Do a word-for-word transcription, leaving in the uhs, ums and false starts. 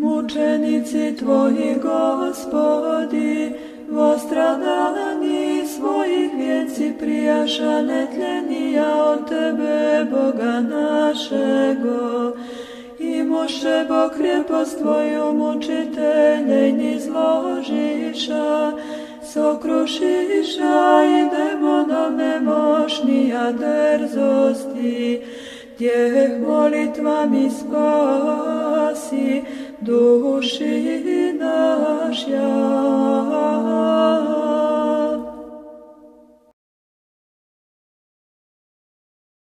Mučenici Tvoji, Gospodi, vostradani svojih vjeci prijaša netlenija od Tebe, Boga našego. I moše Bog krepost Tvoju mučitelje nizložiša, sokrušiša i demonom nemošnija drzosti, Tjeh molitvami spasi duši naša.